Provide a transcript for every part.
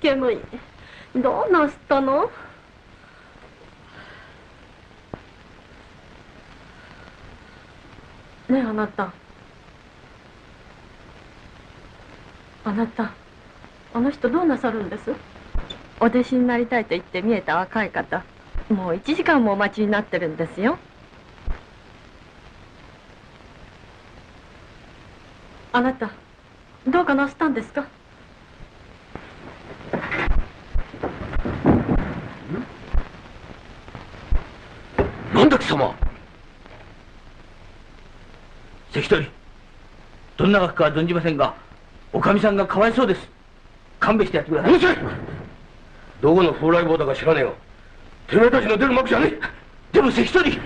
煙い。どうなすったの？ねえ、あなた。あなた、あの人どうなさるんです？お弟子になりたいと言って見えた若い方、もう1時間もお待ちになってるんですよ。あなた、どうかなすったんですか？ なんだ貴様。関取、どんな訳かは存じませんが、おかみさんがかわいそうです。勘弁してやってください。うるせえ。どこの風来坊だか知らねえよ。てめえたちの出る幕じゃねえ。でも関取、帰れ。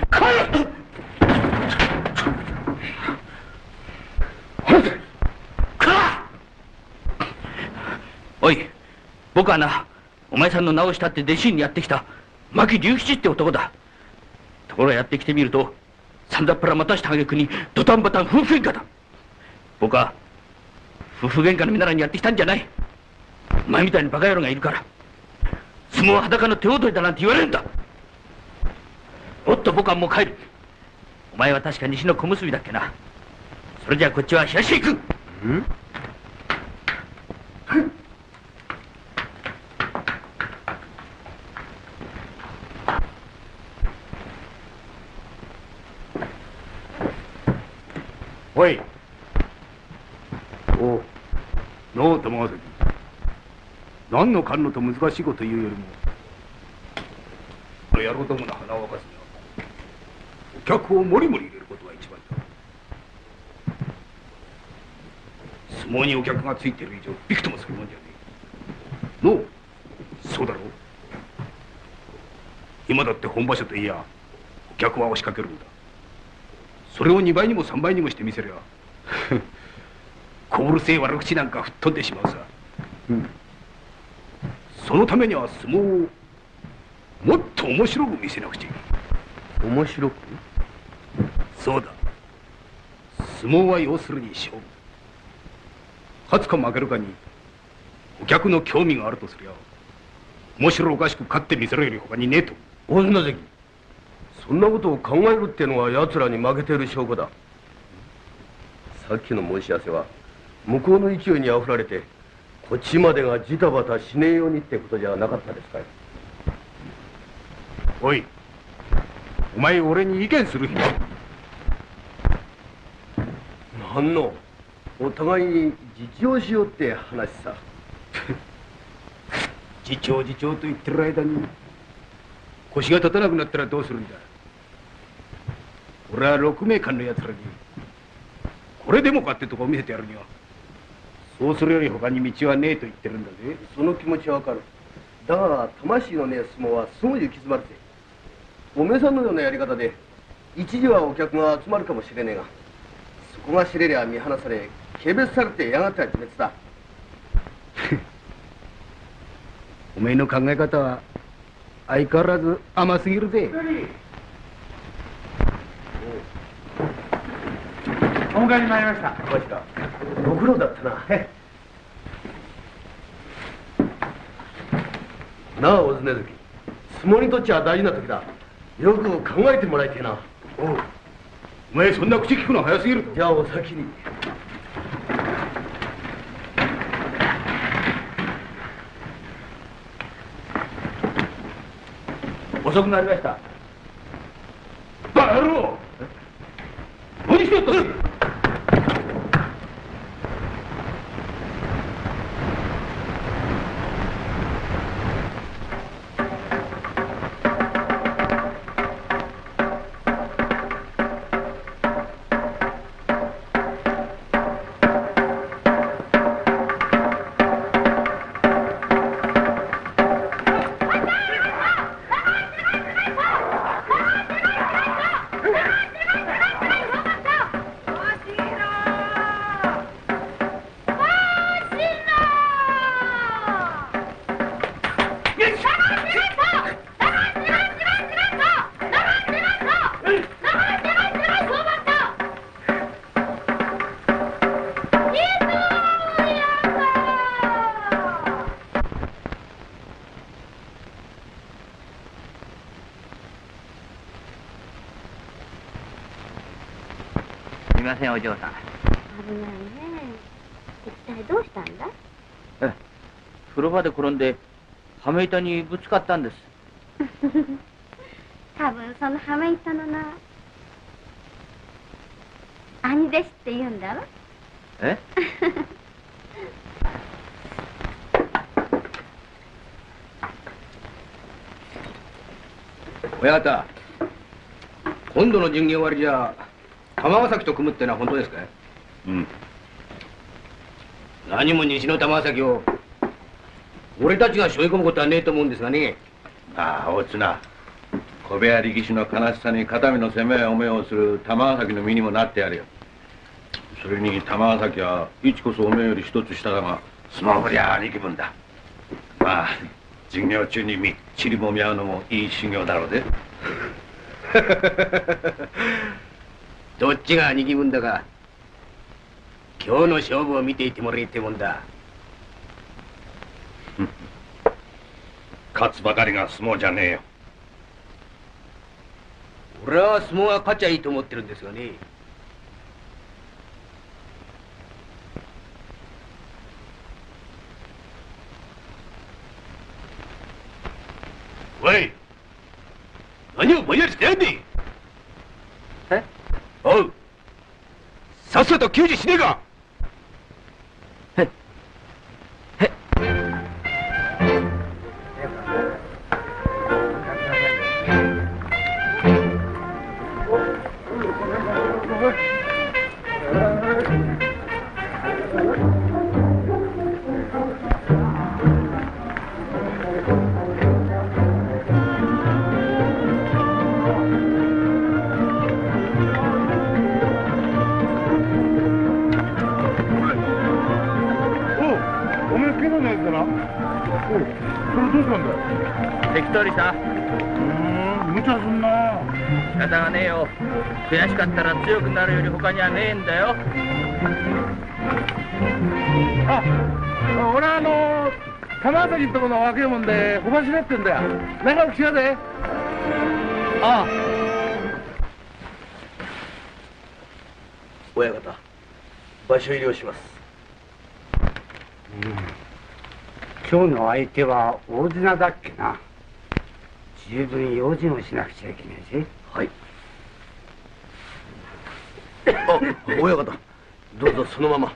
おい、僕はな、お前さんの名を慕って弟子にやってきた牧龍吉って男だ。ところがやってきてみると、さんざっぱらまたした挙句にドタンバタン夫婦喧嘩だ。僕は夫婦喧嘩の見習いにやってきたんじゃない。お前みたいにバカ野郎がいるから相撲は裸の手踊りだなんて言われるんだ。おっと、僕はもう帰る。お前は確か西の小結だっけな。それじゃあこっちは東へ行く。 おい。おう。のう玉崎。何のかんのと難しいこと言うよりも、野郎どもの鼻を沸かすにはお客をもりもり入れることが一番だ。相撲にお客がついている以上びくともするもんじゃねえ。のう、そうだろう。今だって本場所といやお客は押しかけるんだ。それを2倍にも3倍にもしてみせりゃこぶるせえ悪口なんか吹っ飛んでしまうさ。そのためには相撲をもっと面白く見せなくちゃいけない。 面白く？ そうだ。相撲は要するに勝負。勝つか負けるかにお客の興味があるとすりゃ面白おかしく勝ってみせるより他にねえと。 大船関、そんなことを考えるってのが奴らに負けている証拠だ。さっきの申し合わせは向こうの勢いにあふられてこっちまでがジタバタしねえようにってことじゃなかったですかい。 おい、お前俺に意見する暇？ なんの、お互いに自重しようって話さ。 自重自重と言ってる間に腰が立たなくなったらどうするんだ。俺は6名間のやつらにこれでもかってとこを見せてやるにはそうするより他に道はねえと言ってるんだぜ。 その気持ちはわかる。だが魂のねえ相撲はすぐ行き詰まるぜ。おめえさんのようなやり方で一時はお客が集まるかもしれねえが、そこが知れりゃ見放され軽蔑されてやがては自滅だ。 おめえの考え方は相変わらず甘すぎるぜ。 お迎えに参りました。 マジか。ご苦労だったな。なあ、大常関、相撲にとっちゃ大事な時だ。よく考えてもらいてえな。 おう、お前そんな口聞くの早すぎる。 じゃあお先に。 遅くなりました。 バカ野郎、何してやったんだ。 みません、お嬢さん。 危ないね。一体どうしたんだ？ 風呂場で転んで、はめ板にぶつかったんです。 多分そのはめ板の名、兄弟子って言うんだろ？ え？ 親方、今度の巡業終わりじゃ玉ヶ崎と組むってのは本当ですかい？うん。何も西の玉ヶ崎を俺たちが背負い込むことはねえと思うんですがね。 ああ、大綱、小部屋力士の悲しさに肩身の狭い思いをする玉ヶ崎の身にもなってやるよ。それに玉ヶ崎はいちこそおめえより一つ下だが相撲ぶりゃ兄貴分だ。まあ巡業中にみっちりもみ合うのもいい修行だろうぜ。 どっちが兄貴分だか今日の勝負を見ていてもらいってもんだ。 勝つばかりが相撲じゃねえよ。 俺は相撲が勝ちゃいいと思ってるんですがね。おい、何をぼんやりしてやんねえ。 え？ おう、さっさと救治しねえか。 関取さ。 無茶すんな。 仕方がねえよ。悔しかったら強くなるより他にはねえんだよ。 あ、俺は玉崎んとこの若いもんで小橋ねってんだよ。仲良くしようぜ。 ああ。 親方、場所入りをします。 今日の相手は大綱だっけな。十分用心をしなくちゃいけないし。 はい。あ、親方、どうぞそのまま。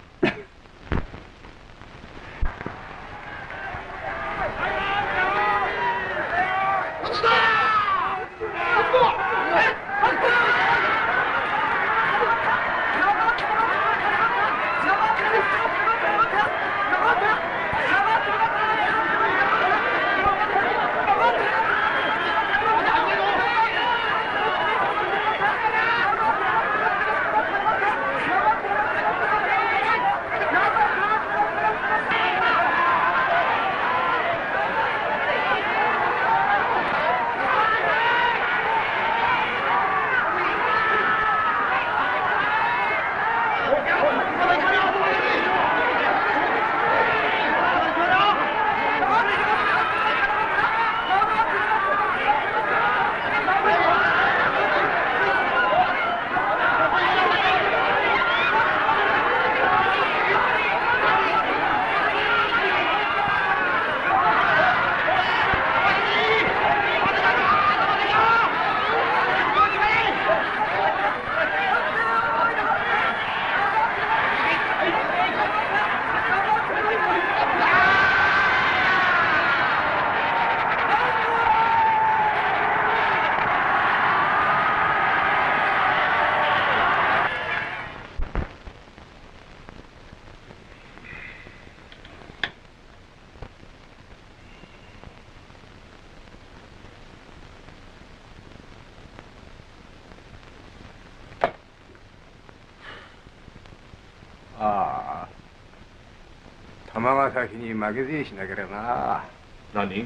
ああ、玉ヶ崎に負けずにしなければな。 何？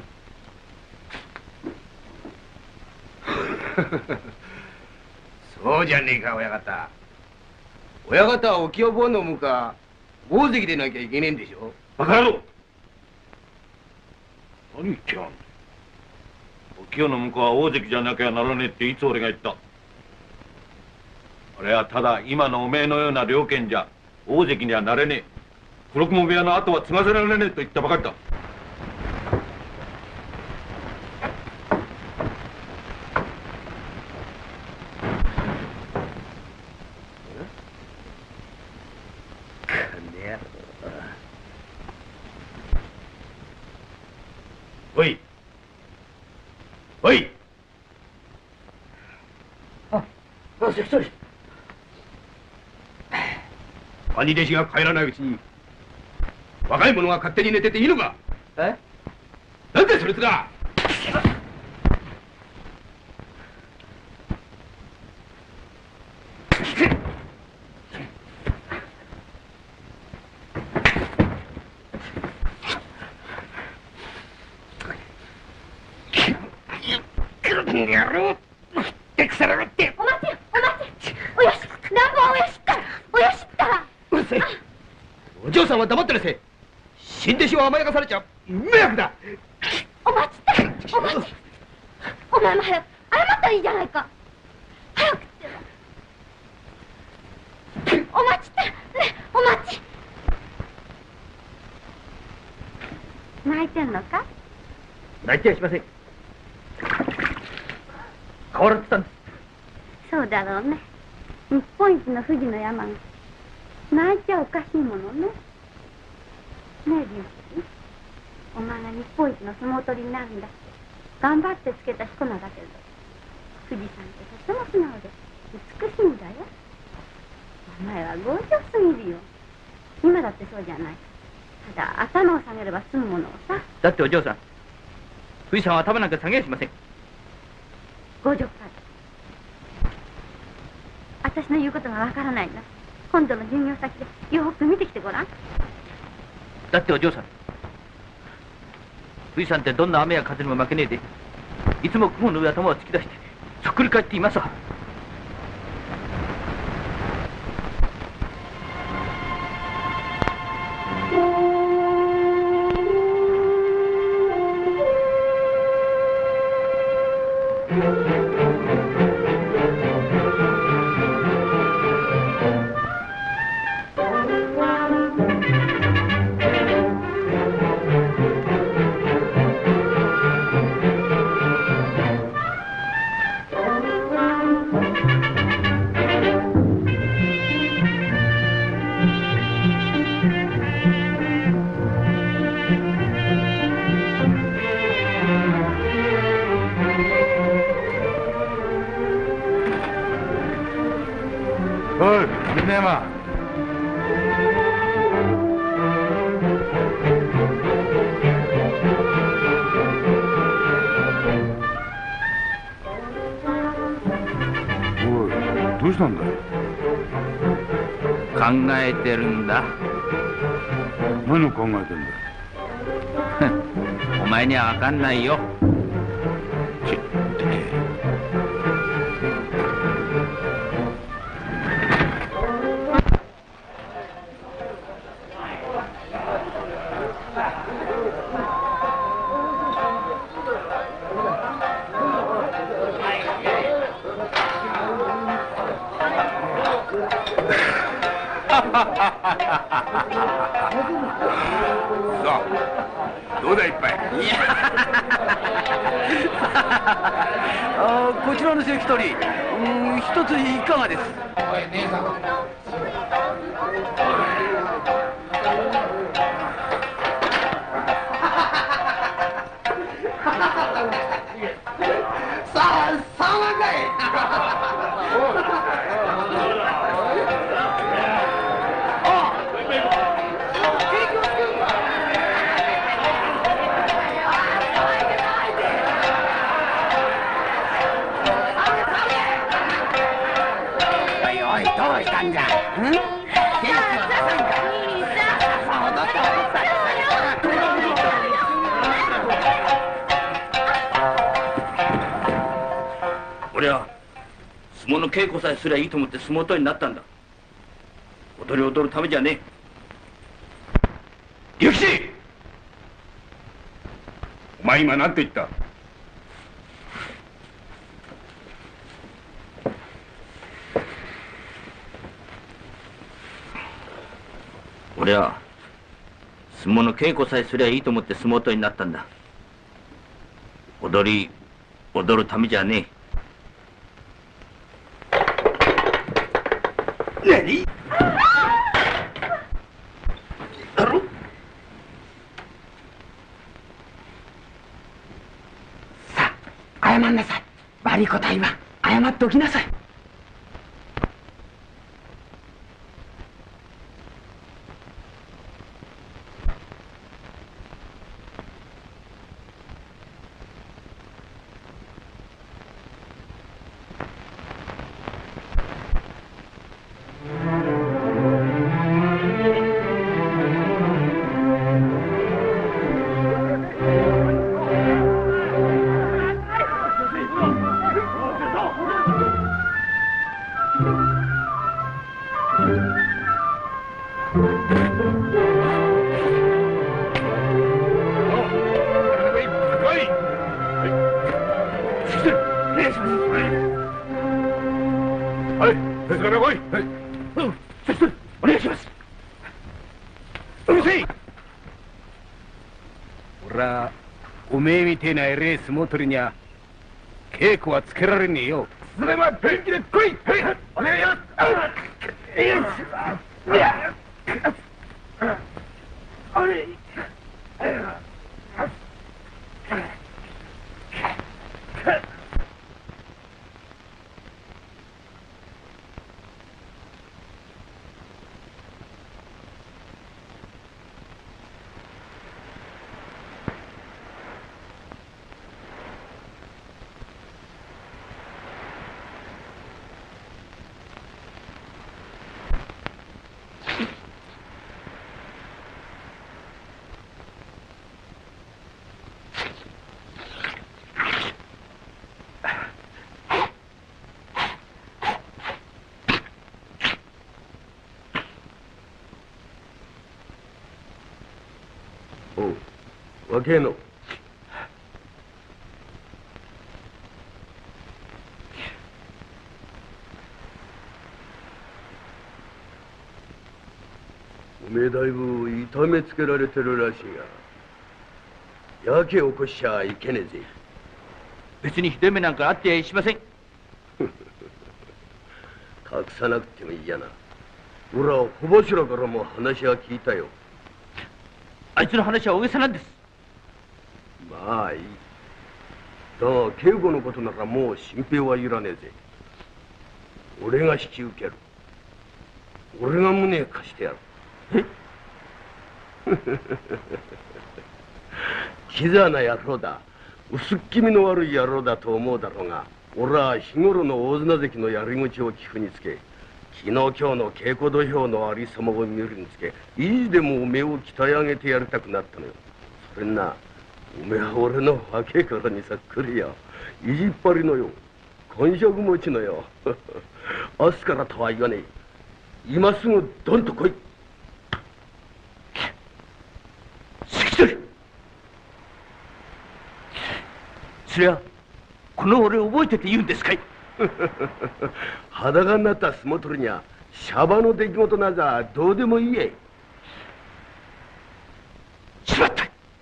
そうじゃねえか、親方。親方は沖を棒飲むか大関でなきゃいけねえんでしょ。 バカ野郎！何言ってやんの。沖をの向こうは大関じゃなきゃならねえっていつ俺が言った。 俺はただ今のおめえのような猟犬じゃ大関にはなれねえ。黒雲部屋の後は継がせられねえと言ったばかりだ。おいおい。 関弟子が帰らないうちに若い者が勝手に寝てていいのか。なんでそれつが。お嬢さんは黙ってなせえ。新弟子は甘やかされちゃ迷惑だ。 お待ちってお待ち。お前も早く謝ったらいいじゃないか。早くってば。お待ちってねお待ち。泣いてんのか。 泣いてはしません。変わらってたんです。 そうだろうね。日本一の富士の山が泣いちゃおかしいものね。ねえ龍吉、お前が日本一の相撲取りになるんだって頑張ってつけた彦名だけど、富士山ってとても素直で美しいんだよ。お前は強情すぎるよ。今だってそうじゃない。ただ頭を下げれば済むものをさ。 だってお嬢さん、富士山は頭なんか下げやしません。 強情かい。私の言うことがわからないんだ。今度の巡業先でよく見てきてごらん。 だってお嬢さん、富士山ってどんな雨や風にも負けねえで、いつも雲の上頭を突き出してそっくり返っていますわ。 どうしたんだよ。 考えてるんだ。 何を考えてんだよ。 お前には分かんないよ。 どうだいっぱい。 こちらの関取、一ついかがです。 おい姉さん。 俺は相撲の稽古さえすりゃいいと思って相撲取りになったんだ。踊りを踊るためじゃねえ。龍吉、 お前今何て言った。 俺は相撲の稽古さえすりゃいいと思って相撲取りになったんだ。踊るためじゃねえ。 何だろ。 さあ謝んなさい。悪いことは今謝っておきなさい。 おめえみてえな偉い相撲取りにゃ稽古はつけられねえよ。それは元気で来い。お願いします。 若えの。おめえだいぶ痛めつけられてるらしいが、やけ起こしちゃいけねえぜ。 別にひどい目なんかあってやしません。 隠さなくてもいいやな。俺は小柱からも話は聞いたよ。 あいつの話は大げさなんです。 まあいい。だが警護のことならもう心配はいらねえぜ。俺が引き受ける。俺が胸貸してやる。キザな野郎だ。薄っ気味の悪い野郎だと思うだろうが、俺は日頃の大綱関のやり口を聞くにつけ、昨日今日の稽古土俵のありさまを見るにつけ、意地でもおめえを鍛え上げてやりたくなったのよ。それにな、おめえは俺の若いからにさっくりや。意地っ張りのよ。根性持ちのよ。明日からとは言わねえ。今すぐどんと来い。 関取、そりゃこの俺を覚えてて言うんですかい。 裸になった相撲取りにゃシャバの出来事なざどうでもいいえ。 しまった。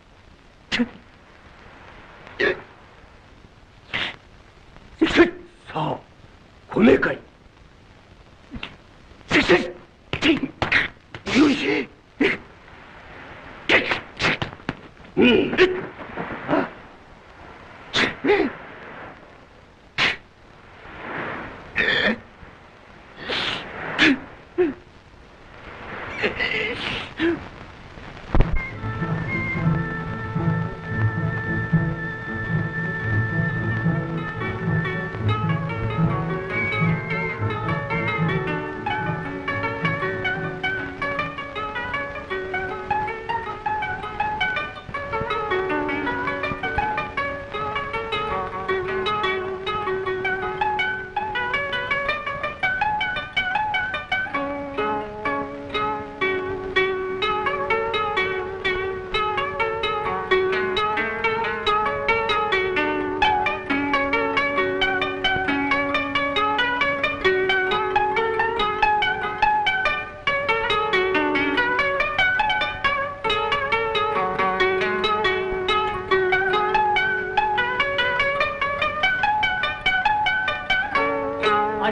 関取、 さあ来ねえかい。 関取、 よし。うん。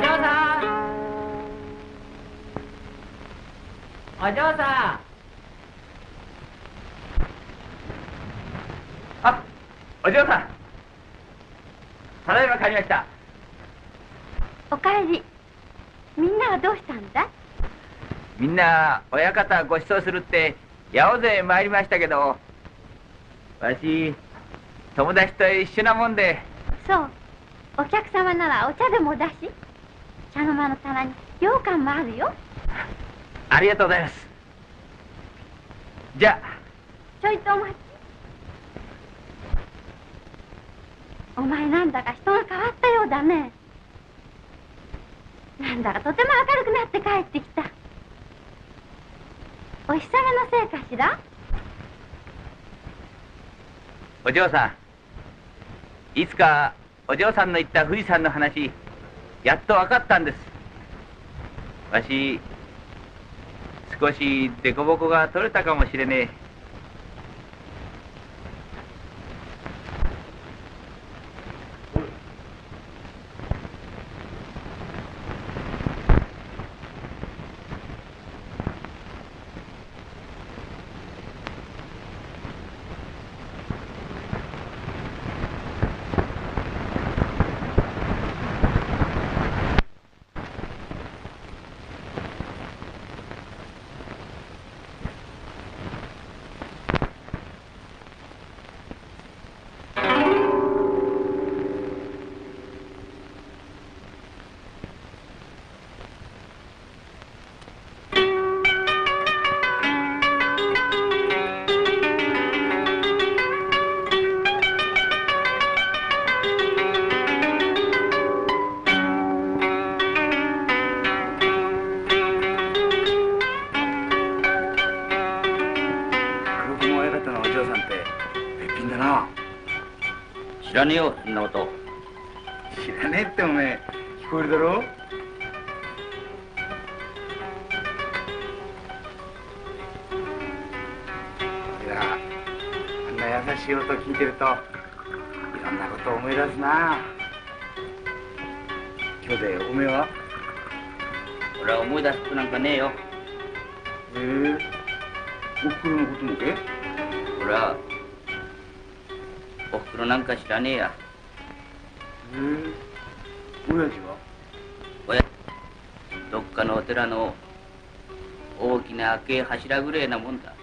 嬢さん、お嬢さん。あ、お嬢さん、ただいま帰りました。 おかえり。みんなはどうしたんだ？ みんな親方ご馳走するって八尾勢参りましたけど、わし友達と一緒なもんで。 そう。お客様ならお茶でもだし、茶の間の棚に羊羹もあるよ。 ありがとうございます。じゃあ。 ちょいとお待ち。お前なんだか人が変わったようだね。なんだかとても明るくなって帰ってきた。お日様のせいかしら？ お嬢さん、いつかお嬢さんの言った富士山の話、やっと分かったんです。わし少し凸凹が取れたかもしれねえ。 知らねえよ、そんなこと。 知らねえっておめえ聞こえるだろ。いや、あんな優しい音聞いてるといろんなこと思い出すな。今日でおめえは？ 俺は思い出すことなんかねえよ。 おふくろのこともけ？ 俺はおふくろなんか知らねえや。 親父は？ どっかのお寺の大きな赤い柱ぐらいなもんだ。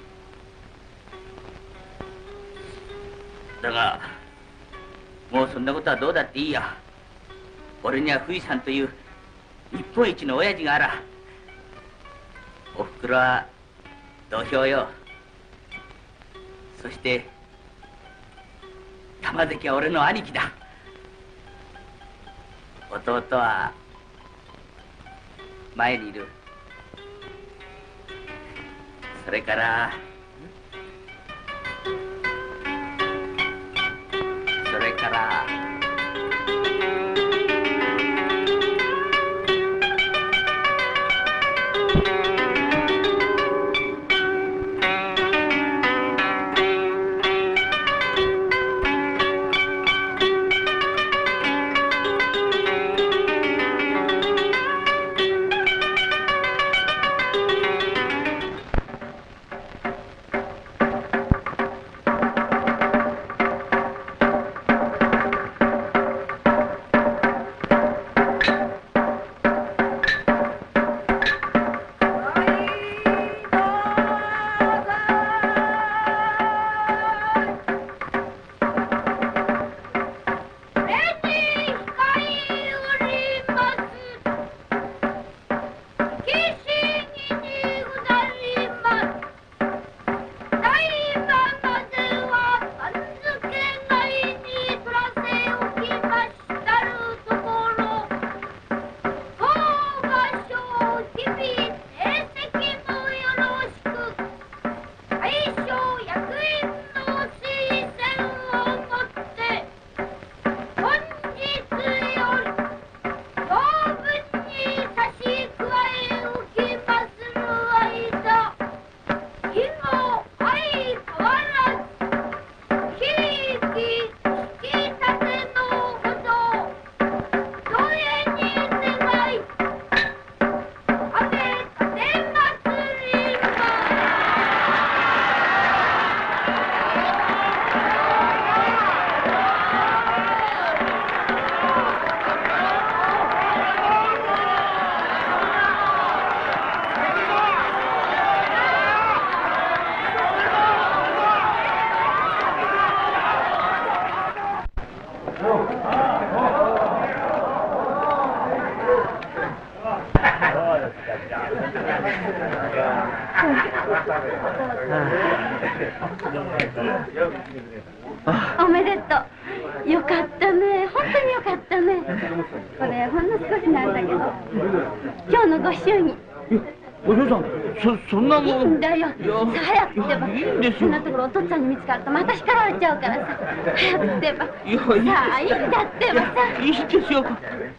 だがもうそんなことはどうだっていいや。俺には富士山という日本一の親父があら。おふくろは土俵よ。そして玉関は俺の兄貴だ。弟は前にいる。それからおめでとう。よかったね。本当によかったね。これほんの少しなんだけど、今日のご祝儀。 お嬢さん、そんなもん。 いいんだよ。さあ早くってば。いいんですよ。そんなところお父っつぁんに見つかるとまた叱られちゃうからさ。早くってば。さあいいんだってばさ。 いいですよ。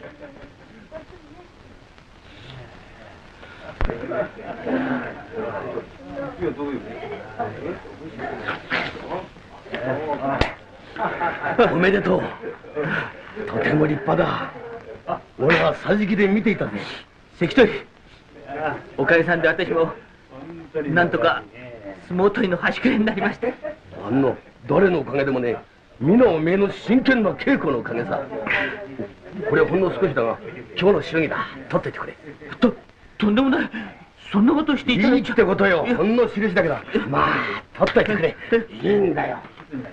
おめでとう。とても立派だ。俺は桟敷で見ていたぜ。 関取、おかげさんで私もなんとか相撲取りの端くれになりました。 誰のおかげでもね、皆おめえの真剣な稽古のおかげさ。これはほんの少しだが今日の祝儀だ。取っていてくれ。 とんでもない。そんなことしていただいちゃ。 いいってことよ。ほんの印だけだ。まあ取っていてくれ。いいんだよ。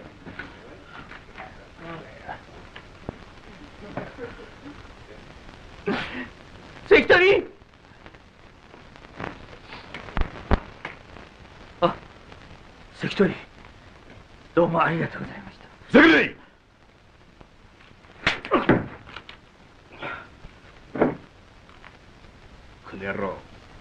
関取！あ、関取、どうもありがとうございました。 関取！この野郎、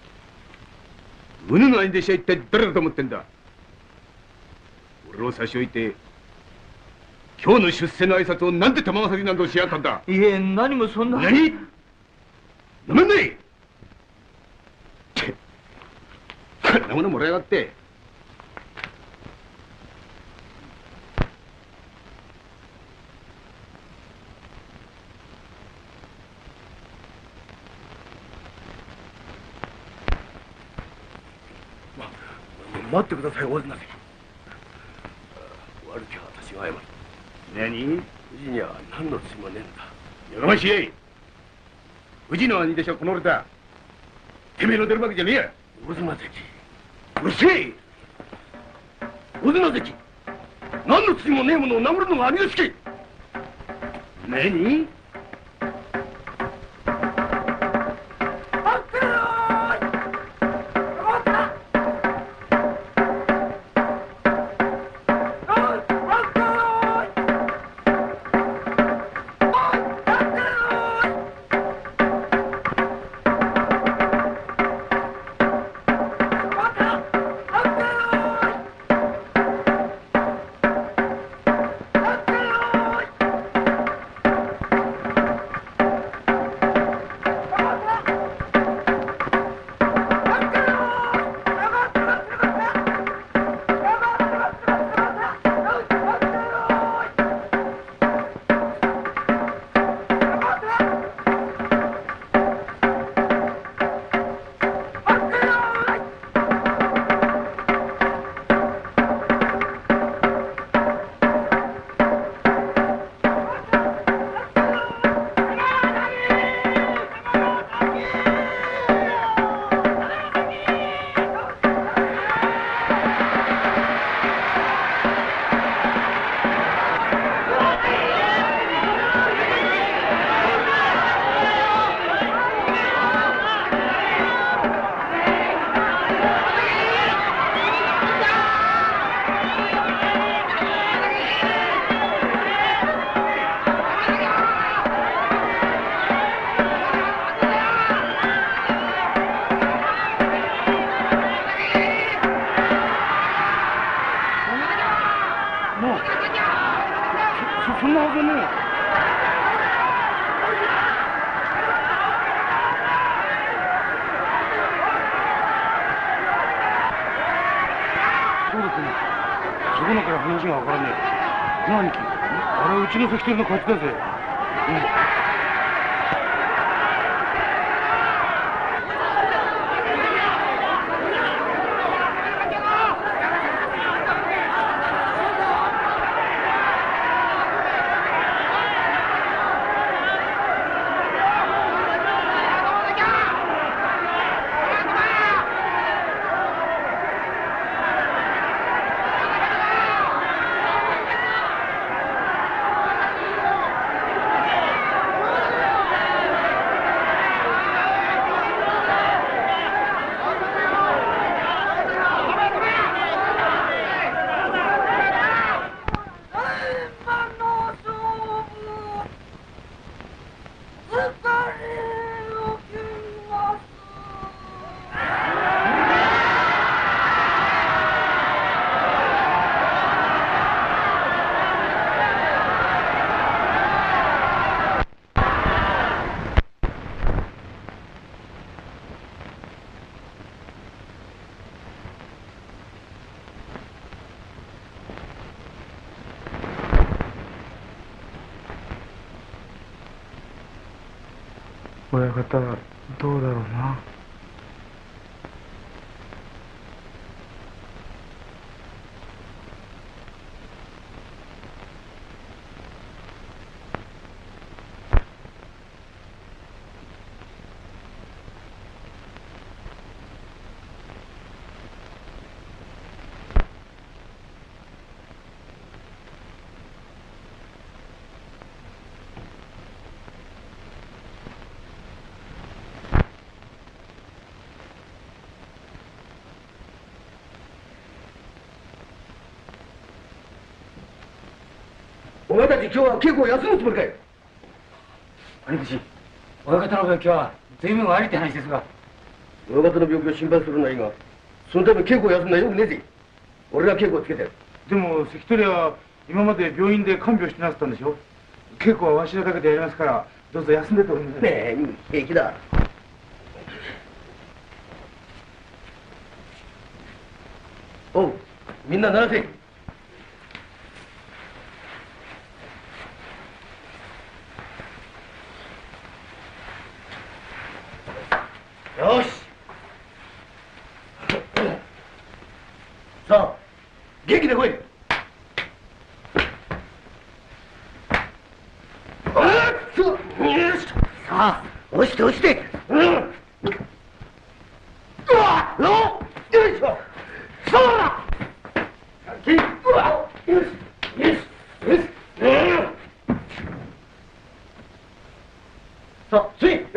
うぬの相手しは一体誰だと思ってんだ。俺を差し置いて今日の出世の挨拶をなんで玉崎などしやがったんだ。 いえ、何もそんな。 何？なめんない！ってこんなものもらいやがって。 待ってください、大綱関。悪きは私が謝る。 何？ うちには何の罪もねえんだ。 やがましい。宇治の兄弟子はこの俺だ。てめえの出るわけじゃねえや。 大綱関。 うるせえ。 大綱関、何の罪もねえものを殴るのが兄ですけ。 何？ そんなはずねえ。そうですね。そこのから話がわからねえ。何？あれうちの関取の勝ちだぜ。 親方どうだろうな。 お前たち今日は稽古を休むつもりかい。 兄貴、親方の病気は随分悪いって話ですが。 親方の病気を心配するのはいいが、そのため稽古を休むのはよくねえぜ。俺が稽古をつけてる。 でも関取は今まで病院で看病してなさったんでしょ。稽古はわしらだけでやりますから、どうぞ休んでとるんで。 ねえ、平気だ。おう、みんな鳴らせ。よし。さあ、元気で来い。さあ、押して押して。よいしょ。そうだ。よしよしよし。さあ、スイン。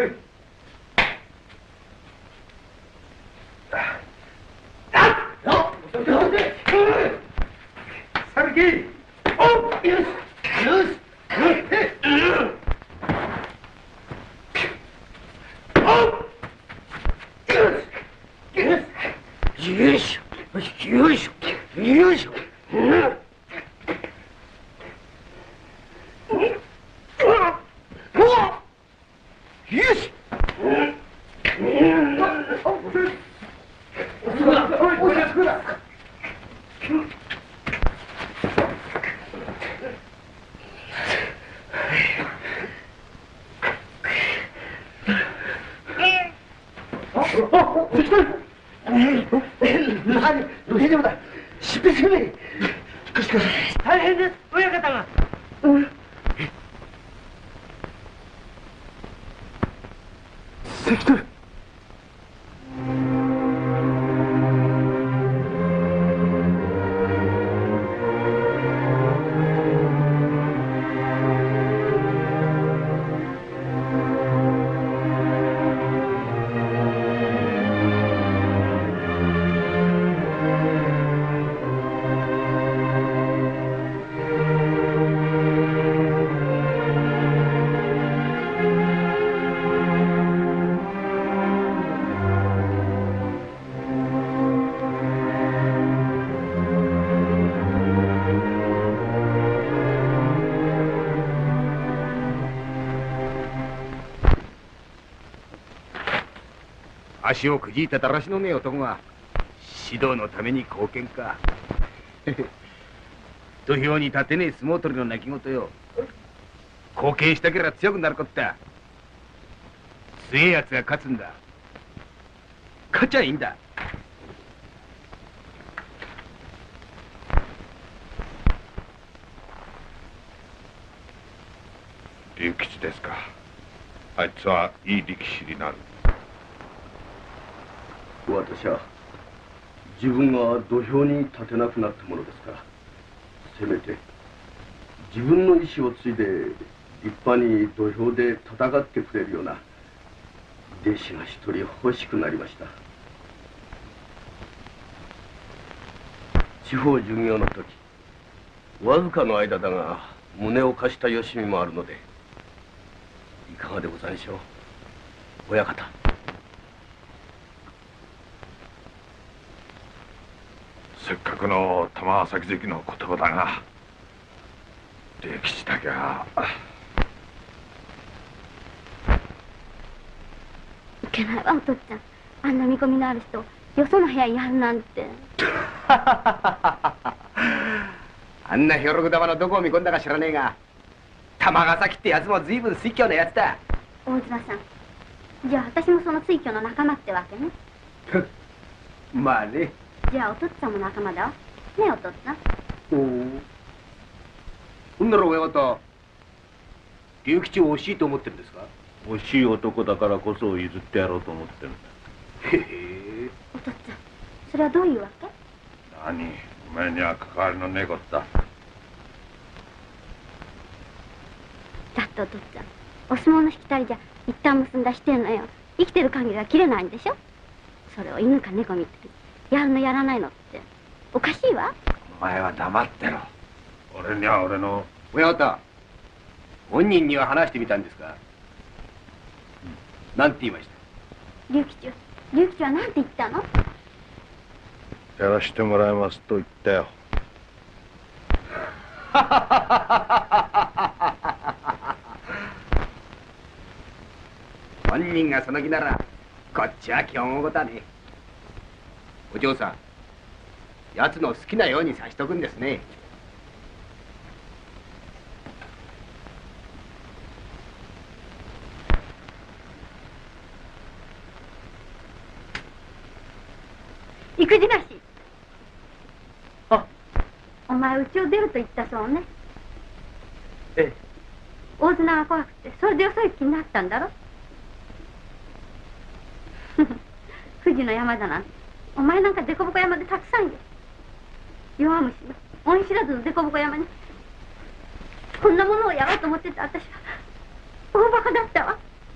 大丈夫だ。失敗するね。大変です、親方が。関取。足をくじいただらしのねえ男が指導のために貢献か。土俵に立てねえ相撲取りの泣き言よ。貢献したから強くなるこった。強えやつが勝つんだ。勝ちゃいいんだ。 龍吉ですか。あいつはいい力士になる。 私は自分が土俵に立てなくなったものですから、せめて自分の意志を継いで立派に土俵で戦ってくれるような弟子が一人欲しくなりました。地方巡業の時、わずかの間だが胸を貸したよしみもあるので、いかがでござんしょう、親方。 せっかくの玉崎関の言葉だが、龍吉だけは。 いけないわ、お父っちゃん。あんな見込みのある人、よその部屋にやるなんて。 あんなひょろぐ玉のどこを見込んだか知らねえが、玉ヶ崎ってやつも随分水郷なやつだ。 大綱さん、 じゃあ私もその水居の仲間ってわけね。 まあね。 じゃあお父っつぁんも仲間だわ。ねえお父っつぁん。 おお。ほんなら親方、龍吉を惜しいと思ってるんですか？ 惜しい男だからこそ譲ってやろうと思ってるんだ。 へえ。 お父っつぁん、それはどういうわけ？ 何、お前には関わりのねえことだ。 だってお父っつぁん、お相撲のしきたりじゃ一旦結んだしてんのよ。生きてる限りは切れないんでしょ。それを犬か猫みたいにやるのやらないのっておかしいわ。 お前は黙ってろ。俺には俺の。 親方、本人には話してみたんですか？なんて言いました？ 龍吉はなんて言ったの？ やらしてもらいますと言ったよ。 本人がその気ならこっちは今日もごたね。お嬢さん、奴の好きなようにさしとくんですね。 育児なし。お前うちを出ると言ったそうね。 ええ。 大綱が怖くてそれでよそ行きになったんだろ。富士の山だなんてお前なんかデコボコ山でたくさんよ。弱虫の恩知らずのデコボコ山にこんなものをやろうと思ってた私は大バカだったわ。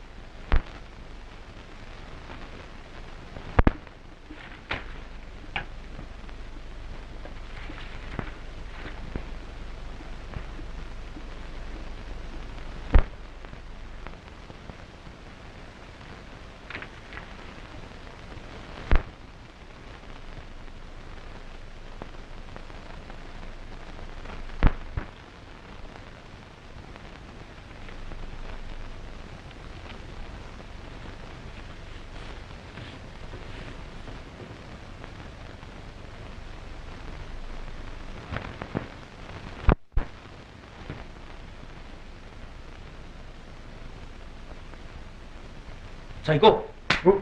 さあ行こう。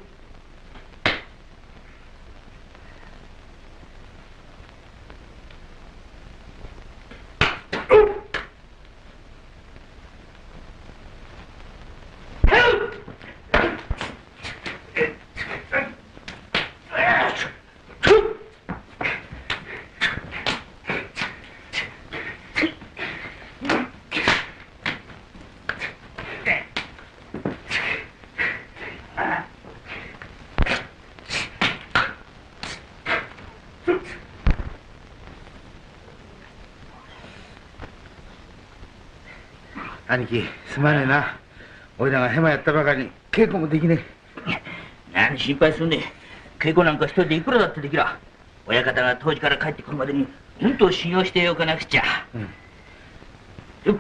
兄貴、すまねえな。おいらがヘマやったばかりに稽古もできねえ。 何心配すんねえ。稽古なんか一人でいくらだってできら。親方が当時から帰ってくるまでにうんと信用しておかなくちゃ。よっ。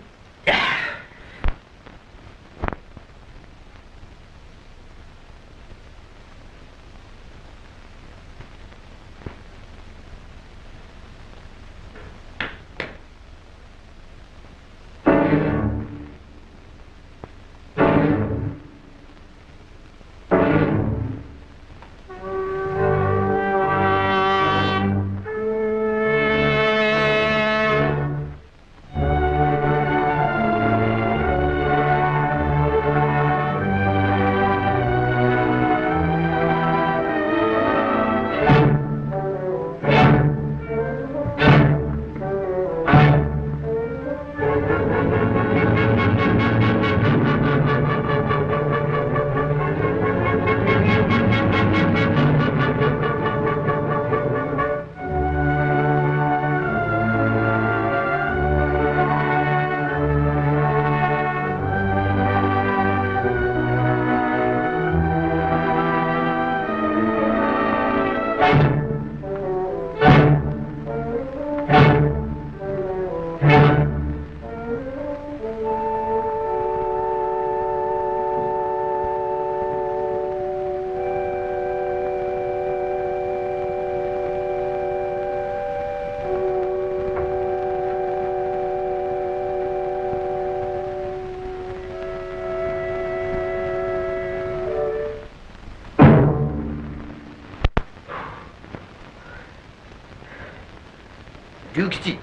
龍吉。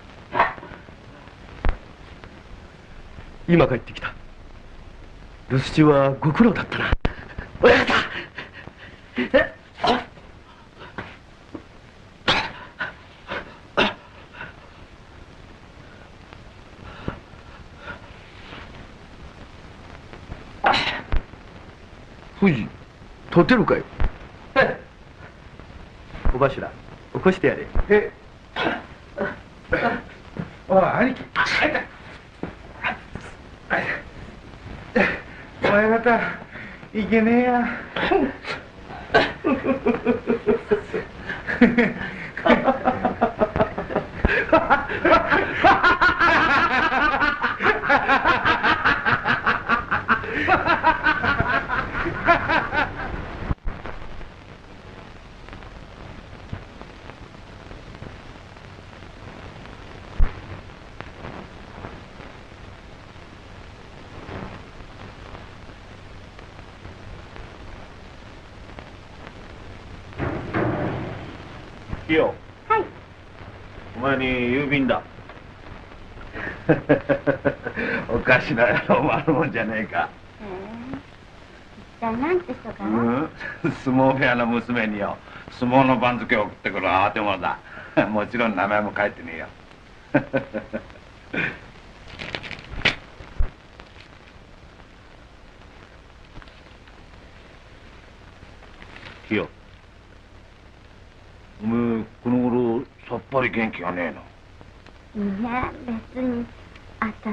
今帰ってきた。留守中はご苦労だったな。 親方。 富士、立てるかい。お頭、起こしてやれ。 おい、兄貴。親方、いけねえや。 キヨ。 はい。 お前に郵便だ。おかしな野郎もあるもんじゃねえか。 一体なんて人かな。 相撲部屋の娘によ、相撲の番付を送ってくる慌て者だ。もちろん名前も書いてねえよ。キヨ。おめえこの頃さっぱり元気がねえの。 いや別に私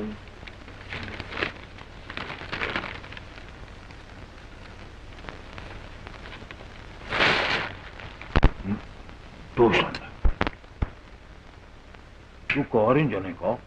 どうしたんだよ。どっか悪いんじゃねえか。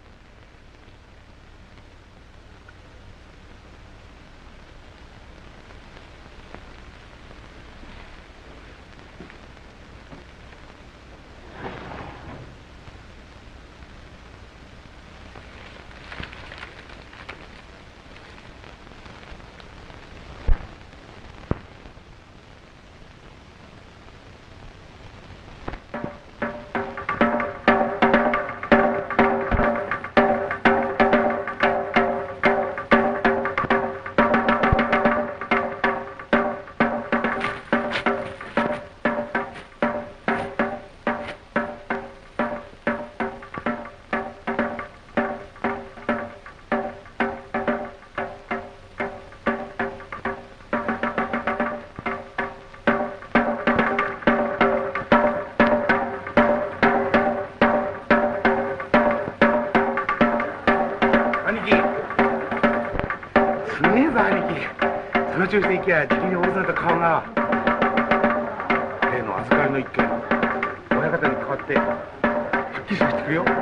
その調子で行きゃじきに大勢と顔が例の預かりの一件親方に代わってはっきりさせてくれよ。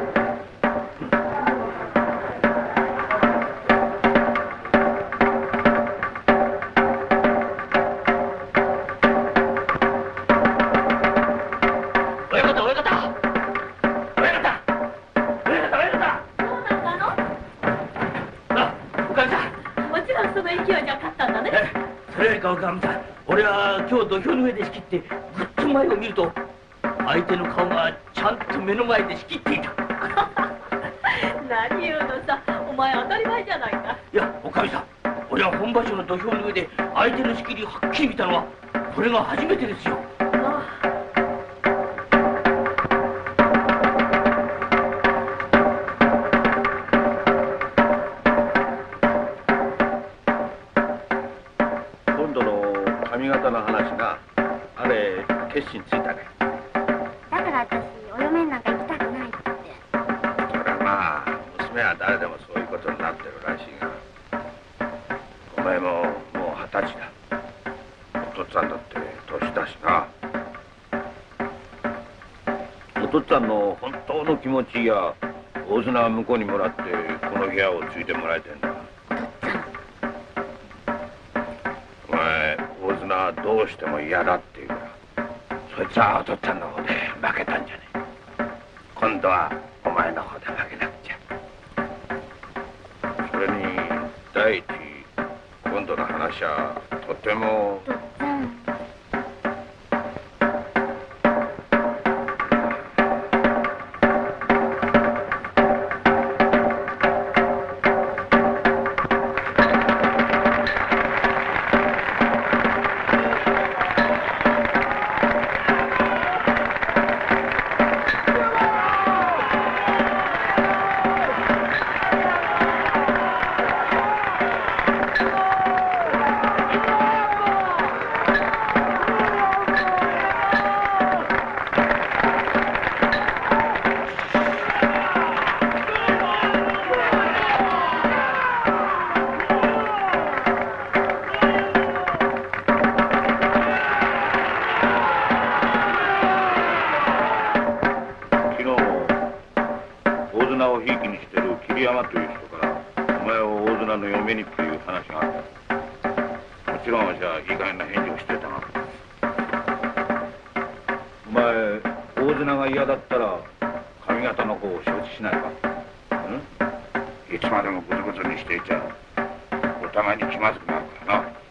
俺は今日土俵の上で仕切ってぐっと前を見ると相手の顔がちゃんと目の前で仕切っていた。 何言うのさ、お前当たり前じゃないか。 いや、おかみさん、俺は本場所の土俵の上で相手の仕切りをはっきり見たのはこれが初めてですよ。 決心ついたね。 だから私お嫁になんか行きたくないって。 そりゃまあ娘は誰でもそういうことになってるらしいが、お前ももう20歳だ。お父っつぁんだって年だしな。お父っつぁんの本当の気持ちや大綱は向こうにもらってこの部屋を継いでもらえてんだ。お前大綱はどうしても嫌だって言うから、そいつはお父っつぁんの方で負けたんじゃねえ。今度はお前の方で負けなくちゃ。それに第一今度の話はとても。 山という人からお前を大綱の嫁にっていう話があった。もちろんわしはいい加減な返事をしてたが、お前大綱が嫌だったら上方の方を承知しないか。いつまでもグズグズにしていちゃお互いに気まずくなるからな。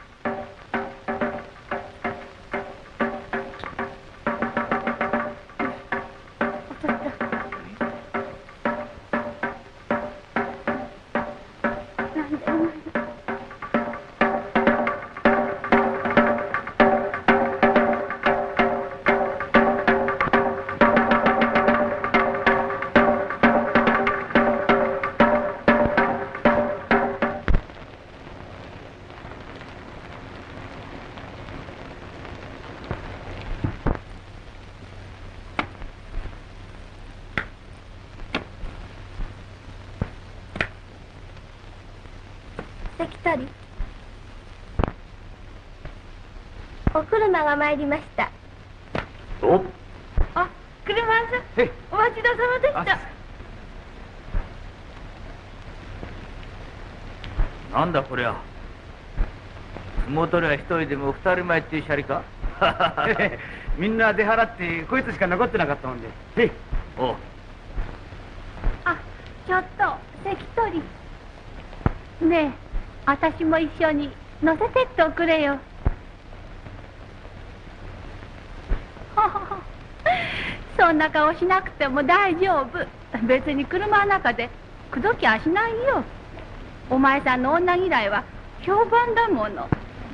お車が参りました。 お、 あ、車さん、お待ちどさまでした。 なんだこりゃ。相撲取りは一人でも二人前っていうシャリか。 みんな出払ってこいつしか残ってなかったもんで。 おう。 あ、ちょっと関取。ねえ、私も一緒に乗せてっておくれよ。そんな顔しなくても大丈夫。別に車の中で口説きはしないよ。お前さんの女嫌いは評判だもの。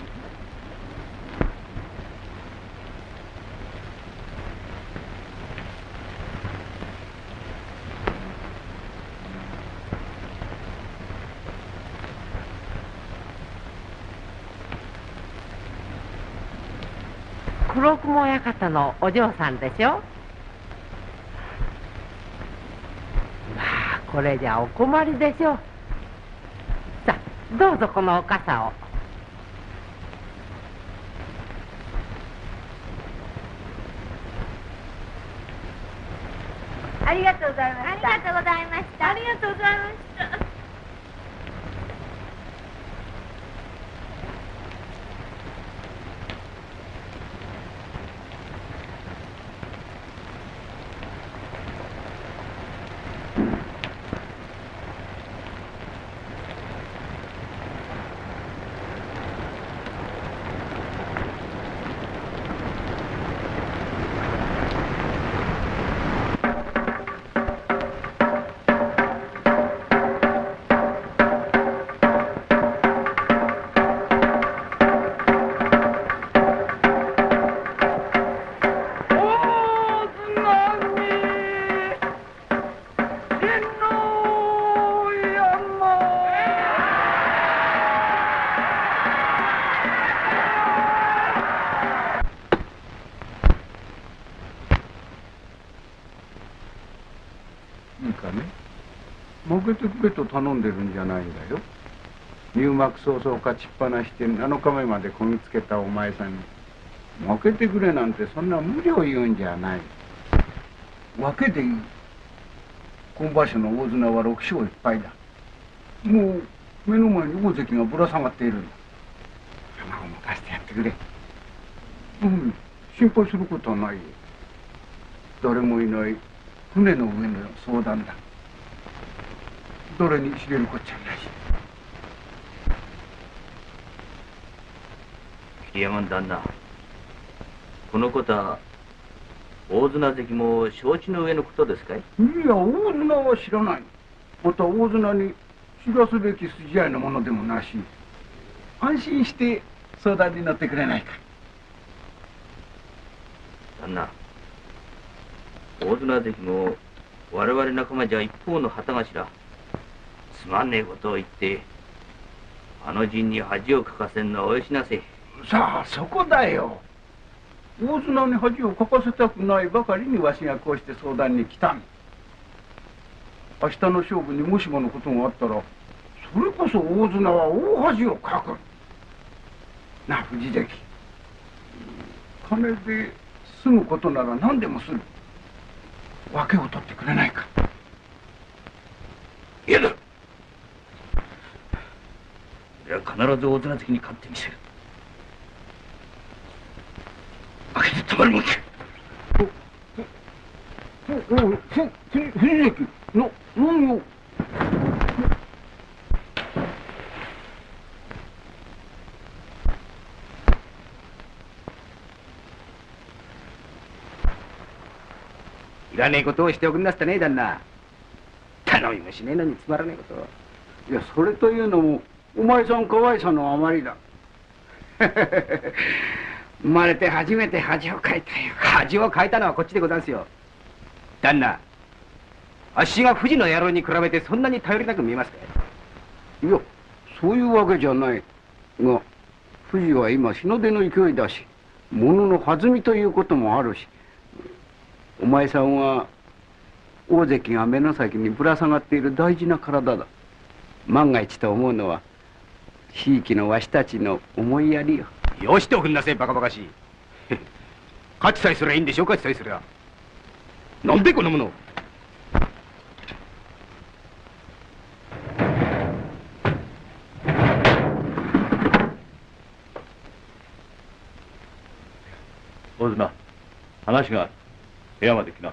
黒雲親方のお嬢さんでしょ。まあこれじゃお困りでしょ。さあどうぞこのお傘を。 ありがとうございました。ありがとうございました。 ありがとうございました。 負けてくれと頼んでるんじゃないんだよ。入幕早々勝ちっぱなして7日目までこぎつけたお前さんに負けてくれなんてそんな無理を言うんじゃない。分けでいい。今場所の大綱は6勝1敗だ。もう目の前に大関がぶら下がっているんだ。卵も出してやってくれ。心配することはないよ。誰もいない船の上の相談だ。どれに知れるこっちゃないし。 桐山旦那、このことは大綱関も承知の上のことですかい？ いや、大綱は知らない。また大綱に知らすべき筋合いのものでもなし、安心して相談に乗ってくれないか。 旦那、大綱関も我々仲間じゃ一方の旗頭、つまんねえことを言ってあの陣に恥をかかせんのはおよしなせ。 さあそこだよ。大綱に恥をかかせたくないばかりにわしがこうして相談に来たん。明日の勝負にもしものことがあったらそれこそ大綱は大恥をかく。なあ藤関、金で済むことなら何でもする。訳を取ってくれないか。 嫌だ。 は必ず大綱関に勝ってみせる。負けてたまるもんか。 藤崎何を。 いらねえことをしておくんなすったねえ旦那。頼みもしねえのにつまらねえこと。 いや、それというのもお前さんかわいさのあまりだ。 生まれて初めて恥をかいたよ。恥をかいたのはこっちでござんすよ。旦那、あっしが富士の野郎に比べてそんなに頼りなく見えますかい。 いや、そういうわけじゃないが、富士は今日の出の勢いだし、物の弾みということもあるし、お前さんは大関が目の先にぶら下がっている大事な体だ。万が一と思うのはひいきのわしたちの思いやりよ。 よしておくんなせえ、バカバカしい。勝ちさえすりゃいいんでしょ。勝ちさえすりゃ。なんでこんなもの。 大綱、話がある。部屋まで来な。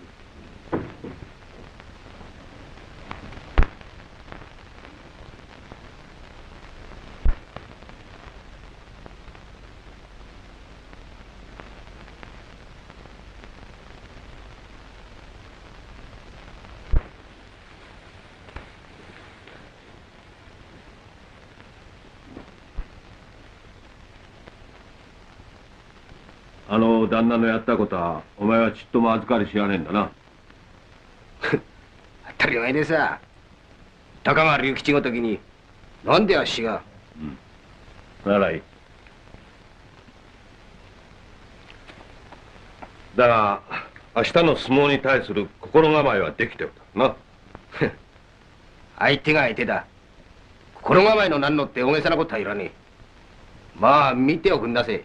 旦那のやったことはお前はちっとも預かり知らねえんだな。 当たり前でさ、高川隆吉ごときになんであっしが。 ならいい。だが明日の相撲に対する心構えはできてるだな。 相手が相手だ。心構えのなんのって大げさなことはいらねえ。まあ見ておくんなせ。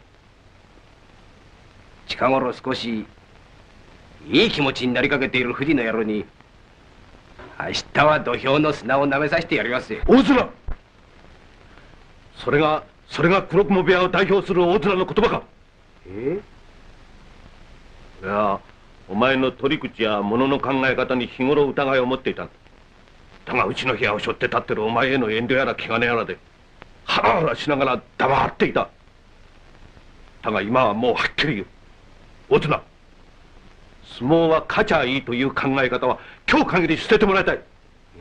近頃少しいい気持ちになりかけている富士の野郎に明日は土俵の砂を舐めさせてやりますよ。 大綱、それが黒雲部屋を代表する大綱の言葉か。いや、お前の取り口や物の考え方に日頃疑いを持っていたんだ。だがうちの部屋を背負って立ってるお前への遠慮やら気兼ねやらでハラハラしながら黙っていた。だが今はもうはっきり言う。大綱、相撲は勝ちゃいいという考え方は今日限り捨ててもらいたい。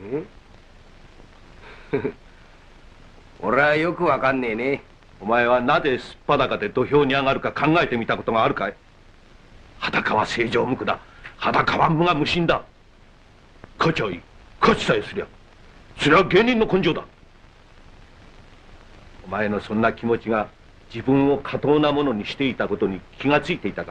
俺はよくわかんねえね。 お前はなぜすっぱだかで土俵に上がるか考えてみたことがあるかい。裸は正常無垢だ。裸は無我無心だ。勝ちゃいい。勝ちさえすりゃそれは芸人の根性だ。お前のそんな気持ちが自分を過当なものにしていたことに気がついていたか。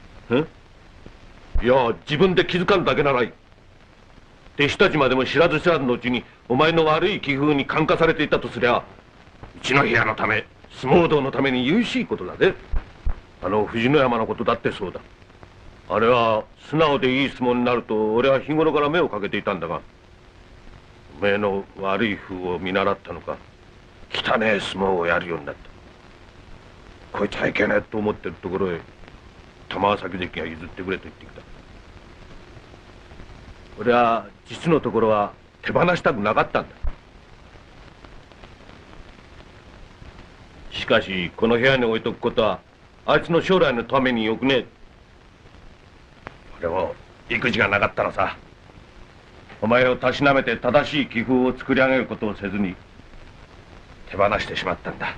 いや、自分で気づかんだけならいい。弟子たちまでも知らず知らずのうちにお前の悪い気風に感化されていたとすりゃ、うちの部屋のため相撲道のために優しいことだぜ。藤野山のことだってそうだ。あれは素直でいい相撲になると俺は日頃から目をかけていたんだが、おめえの悪い風を見習ったのか汚え相撲をやるようになった。こいつはいけねえと思ってるところへ玉崎関が譲ってくれと言ってきた。俺は実のところは手放したくなかったんだ。しかしこの部屋に置いとくことはあいつの将来のためによくねえ。俺も育児がなかったらさ、お前をたしなめて正しい気風を作り上げることをせずに手放してしまったんだ。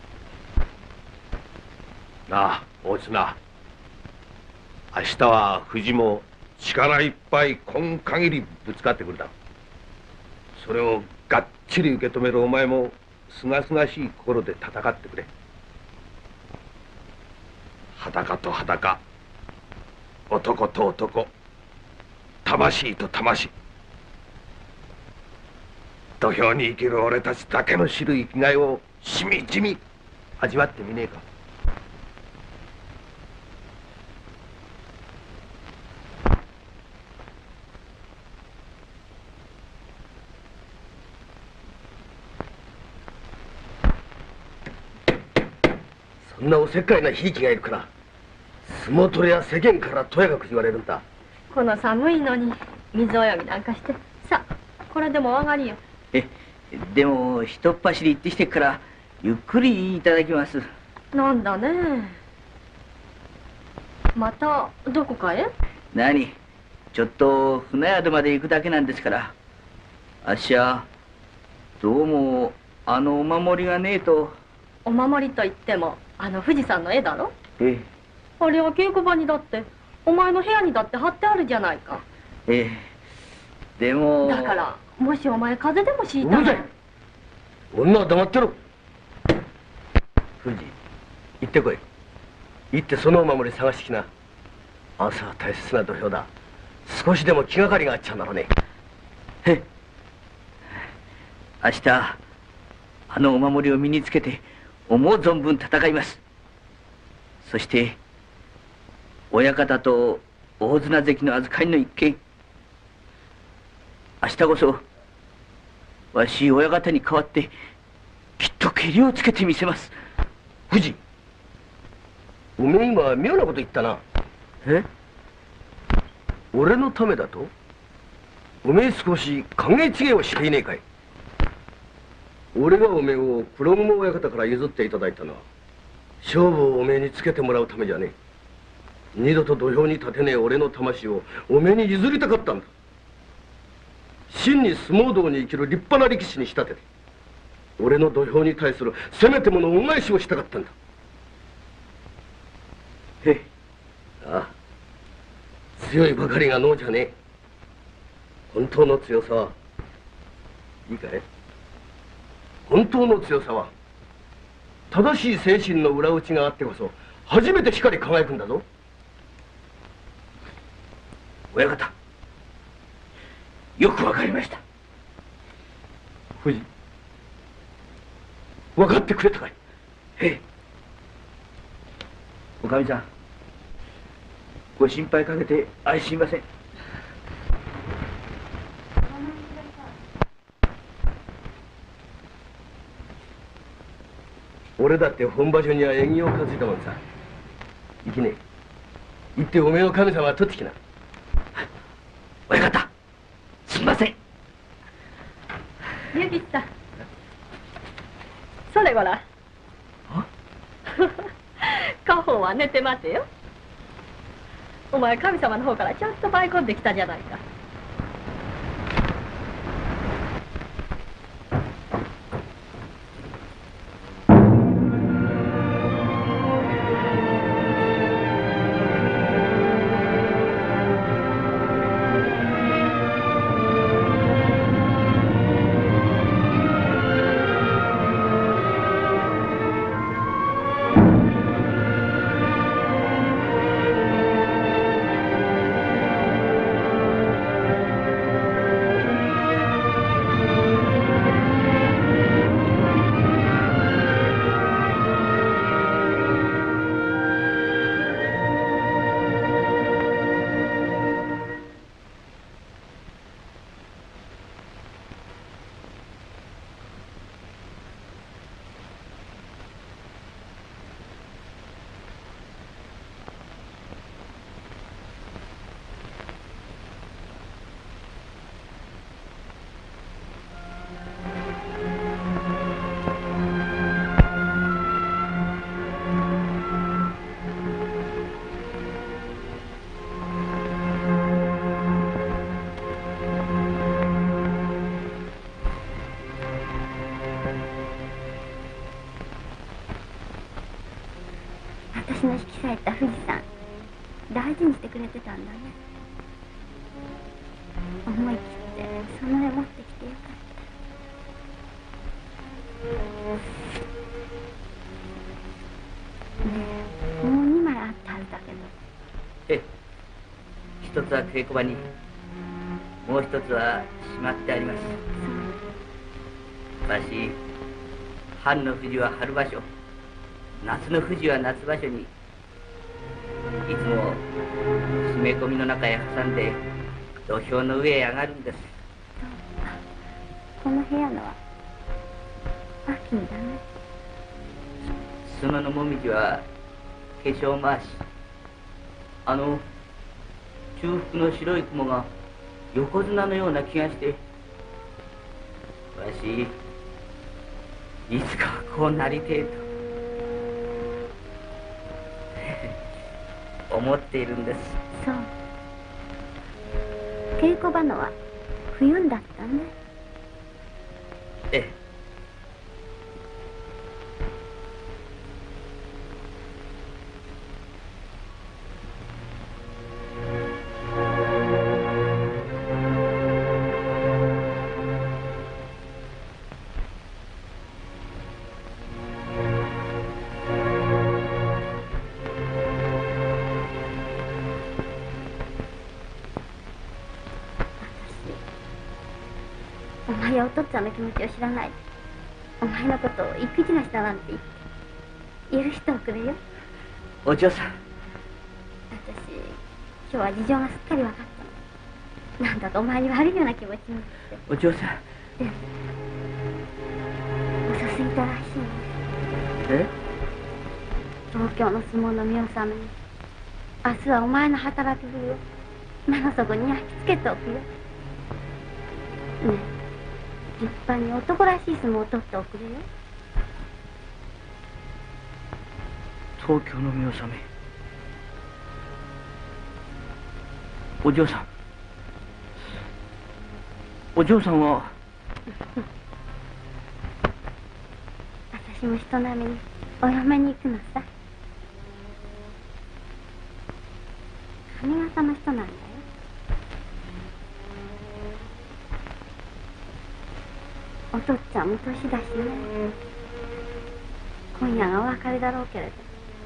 なあ大綱、明日は藤も力いっぱい今限りぶつかってくるだろう。それをがっちり受け止めるお前もすがすがしい心で戦ってくれ。裸と裸、男と男、魂と魂、土俵に生きる俺たちだけの知る生きがいをしみじみ味わってみねえか。 んなおせっかいなひいきがいるから相撲取りは世間からとやかく言われるんだ。 この寒いのに水泳ぎなんかして。さあこれでもお上がりよ。 でもひとっ走り行ってきてからゆっくりいただきます。 なんだね。またどこかへ？ 何、ちょっと船宿まで行くだけなんですから。あっしはどうもお守りがねえと。 お守りといっても富士山の絵だろ。 あれは稽古場にだってお前の部屋にだって貼ってあるじゃないか。 でも。 だからもしお前風邪でもひいたら。 うるさい。女は黙ってろ。富士、行ってこい。行ってそのお守り探してきな。明日は大切な土俵だ。少しでも気がかりがあっちゃならねえ。 明日お守りを身につけて思う存分戦います。そして親方と大綱関の預かりの一件、明日こそわし親方に代わってきっとけりをつけてみせます。 富士、おめえ今妙なこと言ったな。俺のためだと？おめえ少し考え違いをしていねえかい。俺がおめえを黒雲親方から譲っていただいたのは勝負をおめえにつけてもらうためじゃねえ。二度と土俵に立てねえ俺の魂をおめえに譲りたかったんだ。真に相撲道に生きる立派な力士に仕立てて俺の土俵に対するせめてもの恩返しをしたかったんだ。ああ、強いばかりが能じゃねえ。本当の強さはいいかい、本当の強さは正しい精神の裏打ちがあってこそ初めて光り輝くんだぞ。 親方、よくわかりました。 富士、分かってくれたかい。 おかみさん、ご心配かけて愛しません。 俺だって本場所には縁起を担いだもんさ。行きねえ。行っておめえの神様は取ってきな。 親方、すみません。 ゆきさん、それごらん。家宝は寝て待てよ。お前神様の方からちゃんと舞い込んできたじゃないか。私の引き裂いた富士山大事にしてくれてたんだね。思い切ってその絵持ってきてよかった。ねえ、もう2枚あったはずだけど。 一つは稽古場に、もう一つはしまってあります。わし、春の富士は春場所、夏の富士は夏場所にいつも締め込みの中へ挟んで土俵の上へ上がるんです。 この部屋のは秋だね。 砂のもみじは化粧回し、中腹の白い雲が横綱のような気がして、わしいつかこうなりてえと思っているんです。 そう。稽古場のは冬だったね。 ええ。 お前やお父っつぁんの気持ちを知らないで、お前のことを育児なしだなんて言って許しておくれよ。 お嬢さん、 私今日は事情がすっかり分かったの。なんだとお前に悪いような気持ちになって。 お嬢さん。 でも遅すぎたらしいの。 え？ 東京の相撲の見納めに明日はお前の働きぶりを目の底に焼き付けておくよ。ねえ、立派に男らしい相撲を取っておくれよ。 東京の見納め。お嬢さん、お嬢さんは私も人並みにお嫁に行くのさ。上方の人なんだよ。お父っつぁんも年だしね。今夜がお別れだろうけれど、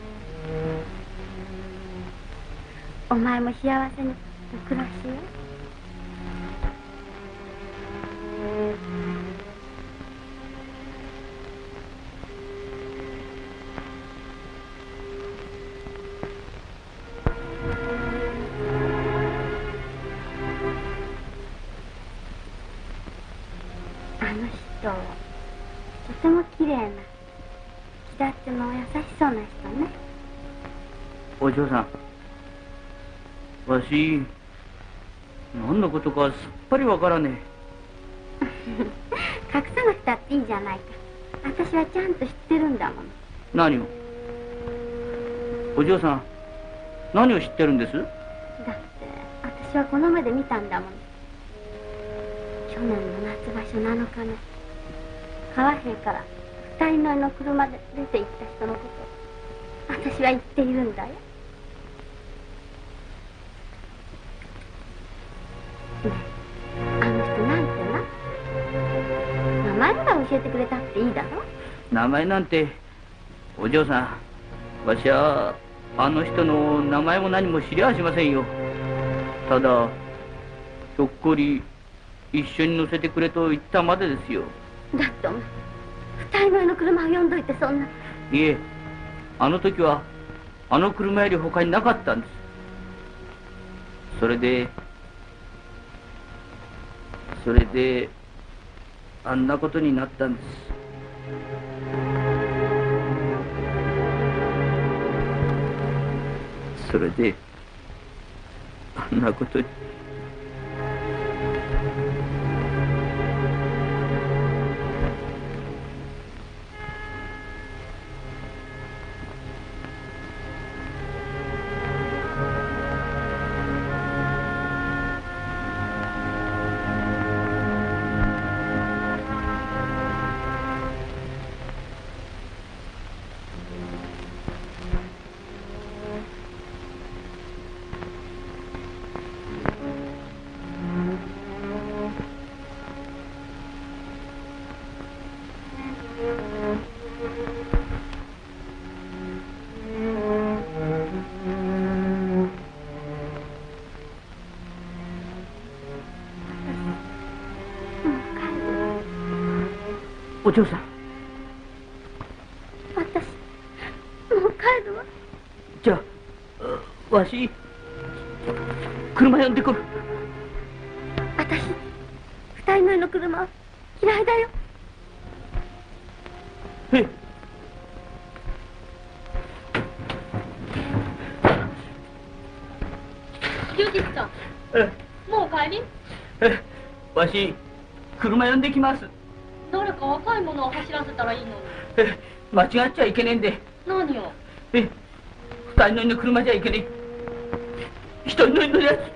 お前も幸せにお暮らしよ。あの人、とてもきれいな、気立ての優しそうな人ね。 お嬢さん、わし何のことかすっぱりわからね隠さなくたっていいじゃないか。私はちゃんと知ってるんだもん。 何を？お嬢さん、何を知ってるんです？ だって私はこの目で見たんだもん。去年の夏場所7日目、川平から二人乗りの車で出て行った人のことを私は言っているんだよ。ねえ、あの人なんてな？名前ぐらい教えてくれたっていいだろ？ 名前なんて、お嬢さん、わしはあの人の名前も何も知りゃしませんよ。ただひょっこり一緒に乗せてくれと言ったまでですよ。 だってお前二人乗りの車を呼んどいてそんな。 いえ、あの時はあの車より他になかったんです。それであんなことになったんです。それであんなことに。お嬢さん、 私もう帰るわ。 じゃあわし車呼んでくる。 私二人乗りの車は嫌いだよ。 ええ、 龍吉さん、もうお帰り？ わし車呼んできます。 誰か若い者を走らせたらいいのに。 間違っちゃいけねえんで。 何を？ 2人乗りの車じゃいけねえ。1人乗りのやつ。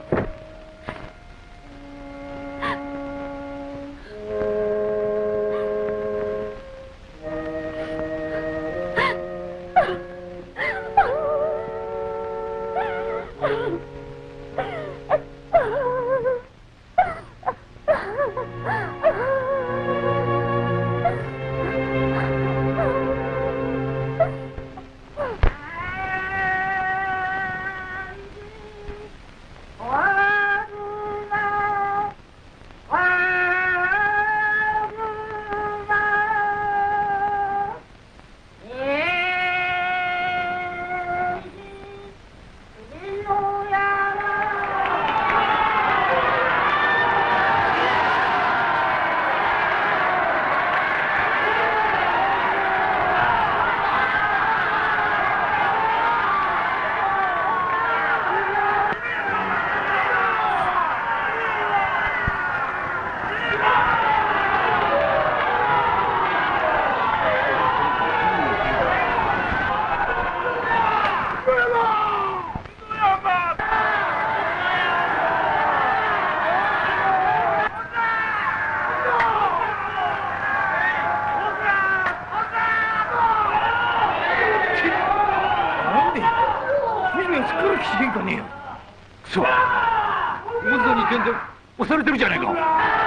押されてるじゃないか。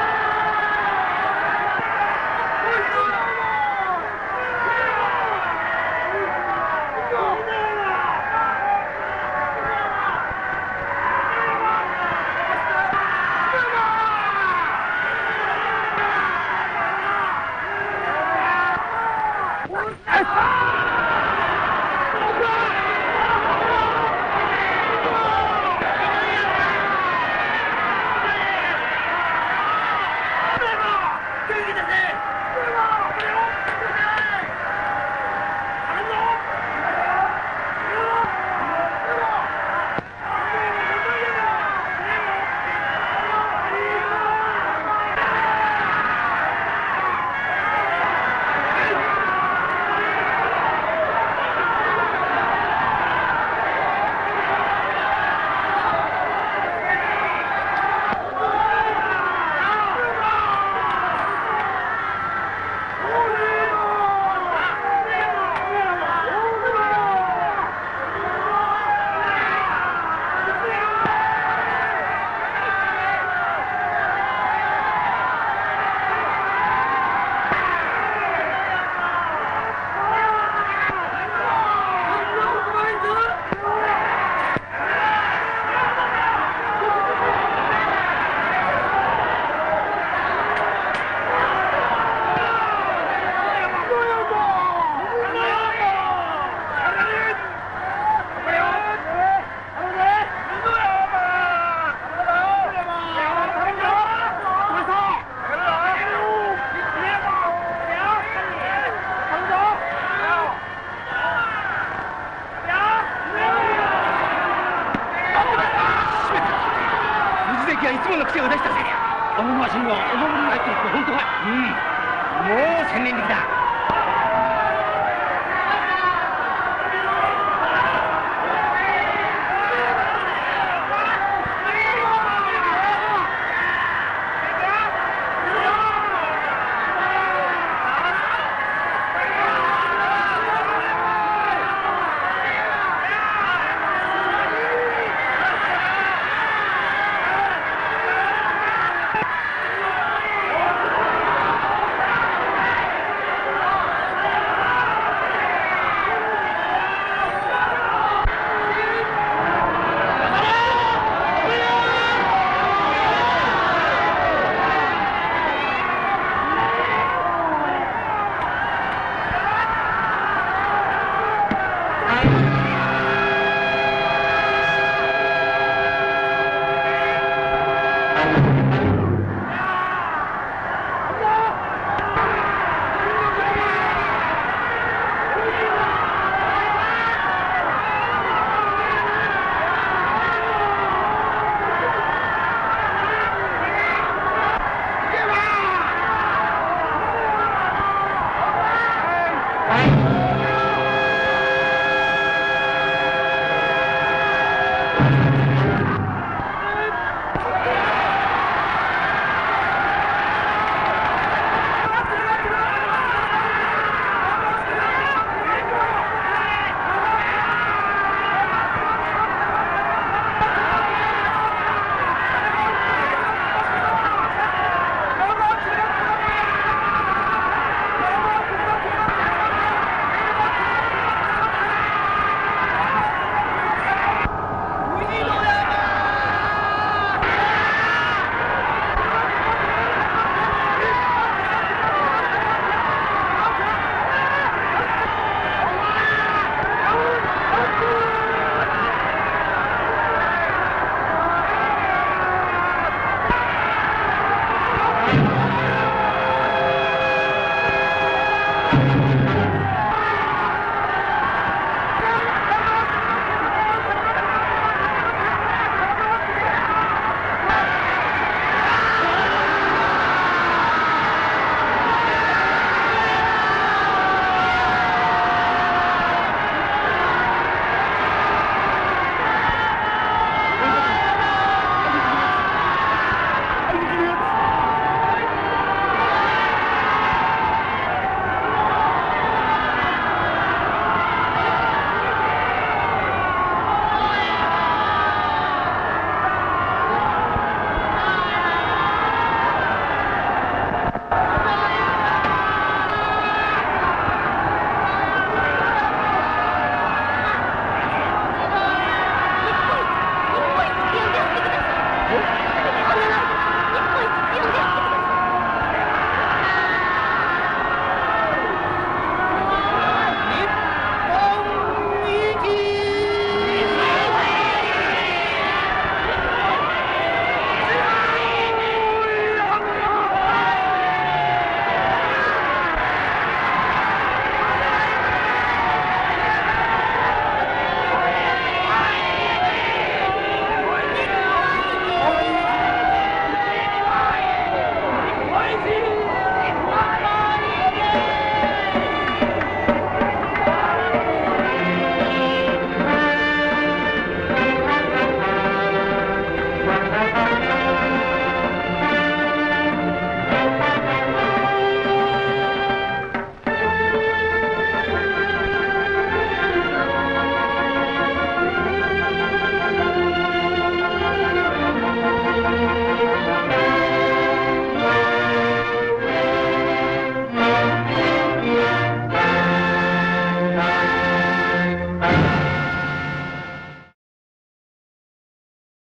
いつもの癖を出したぜ。あのマシンがお守りに入ってるって本当かい？もう専念的だ。